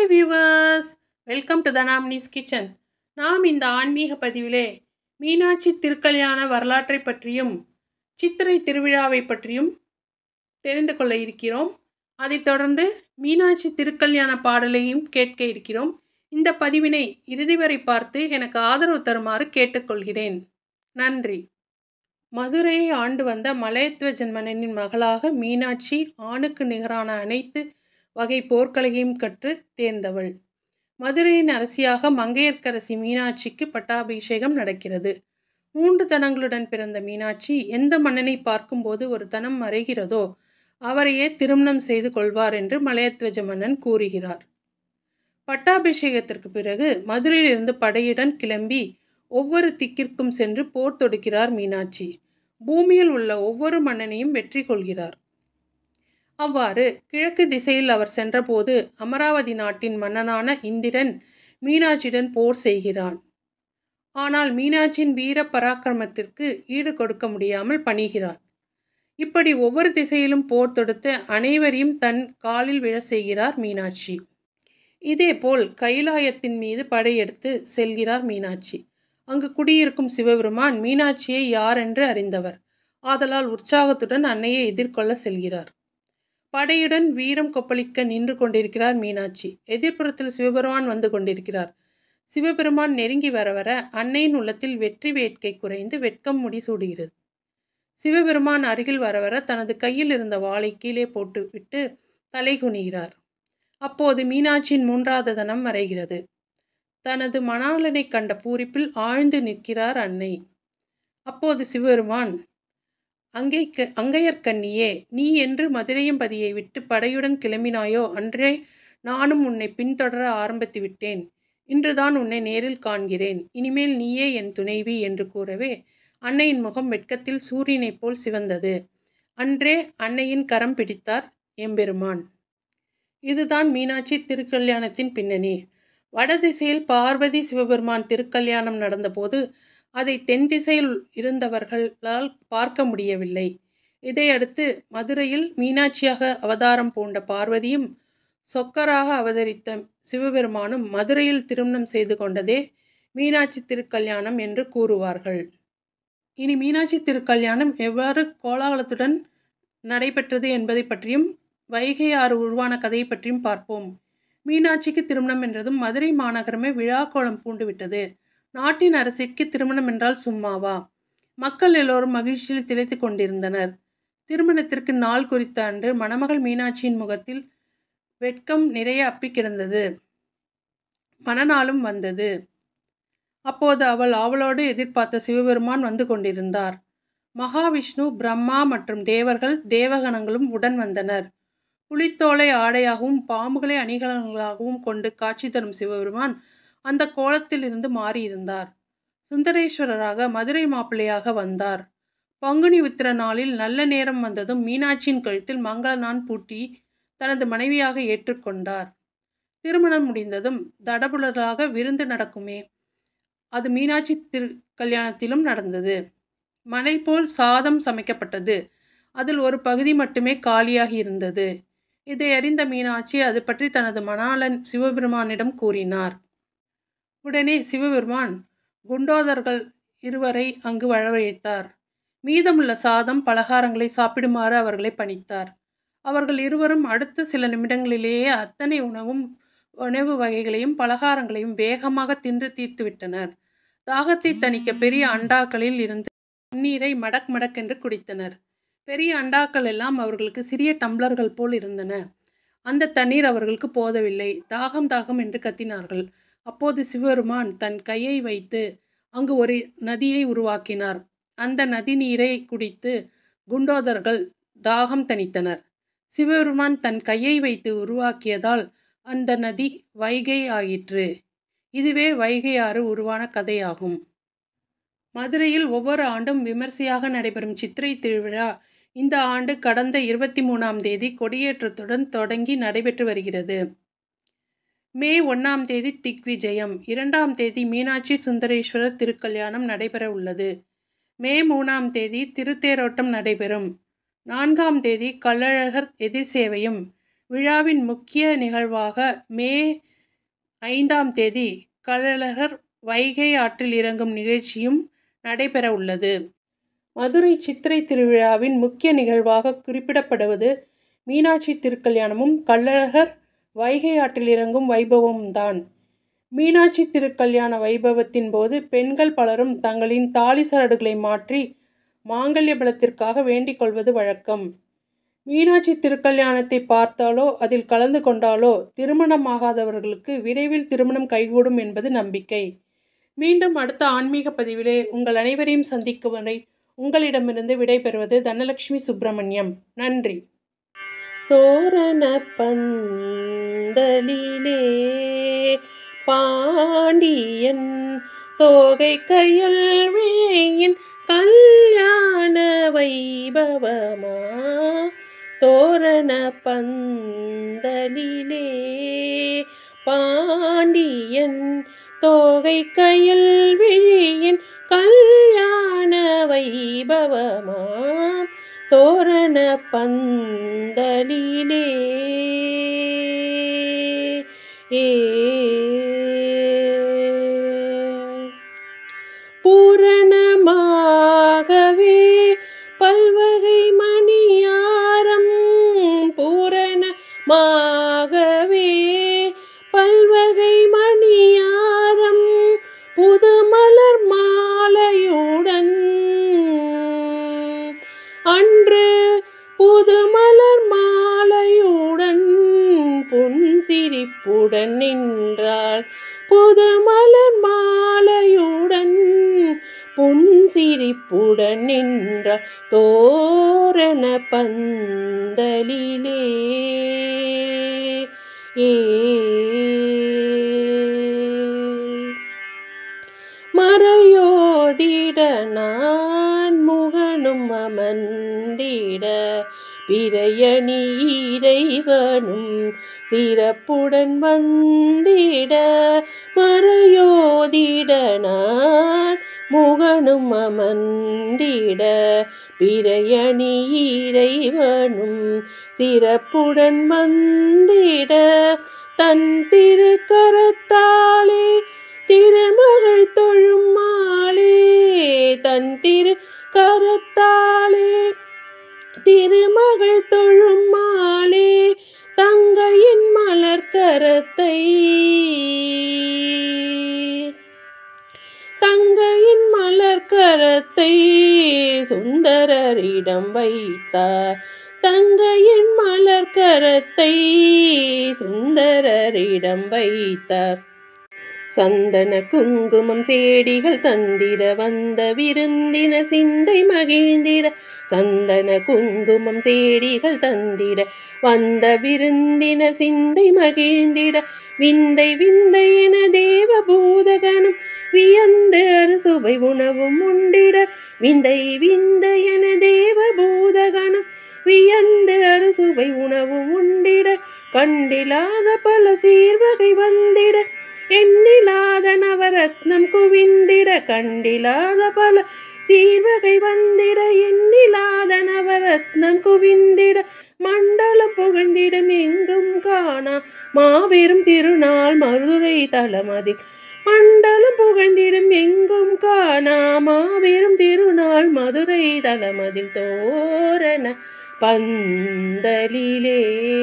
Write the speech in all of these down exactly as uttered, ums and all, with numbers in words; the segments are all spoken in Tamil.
ஹாய் வியூவர்ஸ், வெல்கம் டு தனாமினிஸ் கிச்சன். நாம் இந்த ஆன்மீக பதிவிலே மீனாட்சி திருக்கல்யாண வரலாற்றை பற்றியும் சித்திரை திருவிழாவை பற்றியும் தெரிந்து கொள்ள இருக்கிறோம். அதைத் தொடர்ந்து மீனாட்சி திருக்கல்யாண பாடலையும் கேட்க இருக்கிறோம். இந்த பதிவினை இறுதி வரை பார்த்து எனக்கு ஆதரவு தருமாறு கேட்டுக்கொள்கிறேன். நன்றி. மதுரையை ஆண்டு வந்த மலையத்வஜன் மன்னனின் மகளாக மீனாட்சி ஆணுக்கு நிகரான அனைத்து வகை போர்க்கலையும் கற்று தேர்ந்தவள். மதுரையின் அரசியாக மங்கையர்க்கரசி மீனாட்சிக்கு பட்டாபிஷேகம் நடக்கிறது. மூன்று தனங்களுடன் பிறந்த மீனாட்சி எந்த மன்னனை பார்க்கும்போது ஒரு தனம் மறைகிறதோ அவரையே திருமணம் செய்து கொள்வார் என்று மலையத்வஜ மன்னன் கூறுகிறார். பட்டாபிஷேகத்திற்கு பிறகு மதுரையிலிருந்து படையுடன் கிளம்பி ஒவ்வொரு திக்கிற்கும் சென்று போர் தொடுக்கிறார் மீனாட்சி. பூமியில் உள்ள ஒவ்வொரு மன்னனையும் வெற்றி கொள்கிறார். அவ்வாறு கிழக்கு திசையில் அவர் சென்றபோது அமராவதி நாட்டின் மன்னனான இந்திரன் மீனாட்சியுடன் போர் செய்கிறான். ஆனால் மீனாட்சியின் வீர பராக்கிரமத்திற்கு ஈடு கொடுக்க முடியாமல் பணிகிறான். இப்படி ஒவ்வொரு திசையிலும் போர் தொடுத்து அனைவரையும் தன் காலில் விழ செய்கிறார் மீனாட்சி. இதேபோல் கைலாயத்தின் மீது படையெடுத்து செல்கிறார் மீனாட்சி. அங்கு குடியிருக்கும் சிவபெருமான் மீனாட்சியை யாரென்று அறிந்தவர். ஆதலால் உற்சாகத்துடன் அன்னையை எதிர்கொள்ள செல்கிறார். படையுடன் வீரம் கொப்பளிக்க நின்று கொண்டிருக்கிறார் மீனாட்சி. எதிர்ப்புறத்தில் சிவபெருமான் வந்து கொண்டிருக்கிறார். சிவபெருமான் நெருங்கி வர வர அன்னையின் உள்ளத்தில் வெற்றி வேட்கை குறைந்து வெட்கம் முடிசூடுகிறது. சிவபெருமான் அருகில் வர வர தனது கையில் இருந்த வாளை கீழே போட்டு விட்டு தலை குனிகிறார். அப்போது மீனாட்சியின் மூன்றாவது தனம் மறைகிறது. தனது மணாளனை கண்ட பூரிப்பில் ஆழ்ந்து நிற்கிறார் அன்னை. அப்போது சிவபெருமான், அங்கை அங்கையர்க்கண்ணியே, நீ என்று மதுரையம்பதியை விட்டு படையுடன் கிளம்பினாயோ அன்றே நானும் உன்னை பின்தொடர ஆரம்பித்து விட்டேன். இன்றுதான் உன்னை நேரில் காண்கிறேன். இனிமேல் நீயே என் துணைவி என்று கூறவே அன்னையின் முகம் வெட்கத்தில் சூரியனைப் போல் சிவந்தது. அன்றே அன்னையின் கரம் பிடித்தார் எம்பெருமான். இதுதான் மீனாட்சி திருக்கல்யாணத்தின் பின்னணி. வடதிசையில் பார்வதி சிவபெருமான் திருக்கல்யாணம் நடந்தபோது அதை தென் திசையில் இருந்தவர்களால் பார்க்க முடியவில்லை. இதையடுத்து மதுரையில் மீனாட்சியாக அவதாரம் பூண்ட பார்வதியும் சொக்கராக அவதரித்த சிவபெருமானும் மதுரையில் திருமணம் செய்து கொண்டதே மீனாட்சி திருக்கல்யாணம் என்று கூறுவார்கள். இனி மீனாட்சி திருக்கல்யாணம் எவ்வாறு கோலாகலத்துடன் நடைபெற்றது என்பதை பற்றியும் வைகை ஆறு உருவான கதையை பற்றியும் பார்ப்போம். மீனாட்சிக்கு திருமணம் என்றதும் மதுரை மாநகரமே விழா கோலம் பூண்டு விட்டது. நாட்டின் அரசிற்கு திருமணம் என்றால் சும்மாவா? மக்கள் எல்லோரும் மகிழ்ச்சியில் திளைத்து கொண்டிருந்தனர். திருமணத்திற்கு நாள் குறித்த அன்று மணமகள் மீனாட்சியின் முகத்தில் வெட்கம் நிறைய அப்பி கிடந்தது. மணநாளும் வந்தது. அப்போது அவள் ஆவலோடு எதிர்பார்த்த சிவபெருமான் வந்து கொண்டிருந்தார். மகாவிஷ்ணு, பிரம்மா மற்றும் தேவர்கள் தேவகணங்களும் உடன் வந்தனர். புலித்தோலை ஆடையாகவும் பாம்புகளை அணிகலன்களாகவும் கொண்டு காட்சி தரும் சிவபெருமான் அந்த கோலத்தில் இருந்து மாறியிருந்தார். சுந்தரேஸ்வரராக மதுரை மாப்பிள்ளையாக வந்தார். பங்குனி உத்திர நாளில் நல்ல நேரம் வந்ததும் மீனாட்சியின் கழுத்தில் மங்கள நான் பூட்டி தனது மனைவியாக ஏற்றுக்கொண்டார். திருமணம் முடிந்ததும் தடபுடலாக விருந்து நடக்குமே, அது மீனாட்சி திரு கல்யாணத்திலும் நடந்தது. மலை போல் சாதம் சமைக்கப்பட்டது. அதில் ஒரு பகுதி மட்டுமே காலியாகி இருந்தது. இதை அறிந்த மீனாட்சி அது பற்றி தனது மணாளன் சிவபெருமானிடம் கூறினார். உடனே சிவபெருமான் குண்டோதர்கள் இருவரை அங்கு வரவழைத்தார். மீதமுள்ள சாதம் பலகாரங்களை சாப்பிடுமாறு அவர்களை பணித்தார். அவர்கள் இருவரும் அடுத்த சில நிமிடங்களிலேயே அத்தனை உணவும் உணவு வகைகளையும் பலகாரங்களையும் வேகமாக தின்று தீர்த்து விட்டனர். தாகத்தை தணிக்க பெரிய அண்டாக்களில் இருந்து தண்ணீரை மடக் மடக்கென்று குடித்தனர். பெரிய அண்டாக்கள் எல்லாம் அவர்களுக்கு சிறிய டம்ளர்கள் போல் இருந்தன. அந்த தண்ணீர் அவர்களுக்கு போதவில்லை. தாகம் தாகம் என்று கத்தினார்கள். அப்போது சிவபெருமான் தன் கையை வைத்து அங்கு ஒரு நதியை உருவாக்கினார். அந்த நதி நீரை குடித்து குண்டோதர்கள் தாகம் தணித்தனர். சிவபெருமான் தன் கையை வைத்து உருவாக்கியதால் அந்த நதி வைகை ஆயிற்று. இதுவே வைகை ஆறு உருவான கதையாகும். மதுரையில் ஒவ்வொரு ஆண்டும் விமர்சையாக நடைபெறும் சித்திரை திருவிழா இந்த ஆண்டு கடந்த இருபத்தி மூணாம் தேதி கொடியேற்றத்துடன் தொடங்கி நடைபெற்று வருகிறது. மே ஒன்றாம் தேதி திக்விஜயம், இரண்டாம் தேதி மீனாட்சி சுந்தரேஸ்வரர் திருக்கல்யாணம் நடைபெற உள்ளது. மே மூணாம் தேதி திருத்தேரோட்டம் நடைபெறும். நான்காம் தேதி கள்ளழகர் எதிர் சேவையும். விழாவின் முக்கிய நிகழ்வாக மே ஐந்தாம் தேதி கள்ளழகர் வைகை ஆற்றில் இறங்கும் நிகழ்ச்சியும் நடைபெற உள்ளது. மதுரை சித்திரை திருவிழாவின் முக்கிய நிகழ்வாக குறிப்பிடப்படுவது மீனாட்சி திருக்கல்யாணமும் கள்ளழகர் வைகை ஆற்றில் இறங்கும் வைபவமும் தான். மீனாட்சி திருக்கல்யாண வைபவத்தின் போது பெண்கள் பலரும் தங்களின் தாலி சரடுகளை மாற்றி மாங்கல்ய பலத்திற்காக வேண்டிக் கொள்வது வழக்கம். மீனாட்சி திருக்கல்யாணத்தை பார்த்தாலோ அதில் கலந்து கொண்டாலோ திருமணமாகாதவர்களுக்கு விரைவில் திருமணம் கைகூடும் என்பது நம்பிக்கை. மீண்டும் அடுத்த ஆன்மீக பதிவிலே உங்கள் அனைவரையும் சந்திக்கும் வரை உங்களிடமிருந்து விடைபெறுவது தனலட்சுமி சுப்பிரமணியம். நன்றி. தோரண பந்தலிலே பாண்டியன் தோகை கையில் விழியின் கல்யாண வைபவமா. தோரண பந்தலிலே பாண்டியன் தோகை கையில் விழியின் கல்யாண வைபவமா. தோரண பந்தலிலே ஏ பூரணமாகவே பல்வகை மணியாரம் பூரணமாகவே பல்வகை மணியாரம் புதுமலர் மாலையுடன் அன்று புதுமலர் மாலையுடன் புன்சிரிப்புடன் நின்றாள். புதுமலர் மாலையுடன் புன்சிரிப்புடன் நின்றாள். தோரண பந்தலிலே ஏ மறையோதிட நான் முகனும் அமர்ந்திட பிறையணி இறைவனும் சிறப்புடன் வந்திட. மறையோதிட நான் முகனும் அமர்ந்திட பிறையணி இறைவனும் சிறப்புடன் வந்திட. தன் திருக்கரத்தாலே திருமகள் தொழும் மாலே தன் திரு கரத்தாலே திருமகள் தொழும் மாலே தங்கையின் மலர்கரத்தை தங்கையின் மலர்கரத்தை சுந்தரரிடம் வைத்தார். தங்கையின் மலர்கரத்தை சுந்தரரிடம் வைத்தார். சந்தன குங்குமம் சேடிகள் தந்திட வந்த விருந்தினர் சிந்தை மகிழ்ந்திட. சந்தன குங்குமம் சேடிகள் தந்திட வந்த விருந்தினர் சிந்தை மகிழ்ந்திட. விந்தை விந்தை என தேவ பூதகணம் வியந்து அறுசுவை உணவும் உண்டிட. விந்தை விந்தை என தேவ பூதகணம் வியந்து அறுசுவை உணவும் உண்டிட. கண்டிலாத பல சீர்வகை வந்திட எண்ணிலாத நவரத்னம் குவிந்திட. கண்டிலாத பல சீர்வகை வந்திட எண்ணிலாத நவரத்னம் குவிந்திட. மண்டலம் புகழ்ந்திடம் எங்கும் காணா மாபெரும் திருநாள் மதுரை தலமதில். மண்டலம் புகழ்ந்திடும் எங்கும் காணா மாபெரும் திருநாள் மதுரை தலமதில். தோரண பந்தலிலே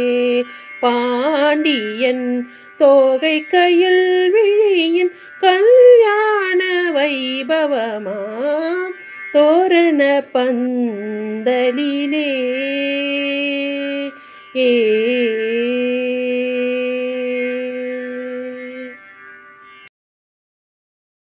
பாண்டியன் தோகை கையில் விழியின் கல்யாண வைபவமாம். தோரண பந்தலிலே ஏ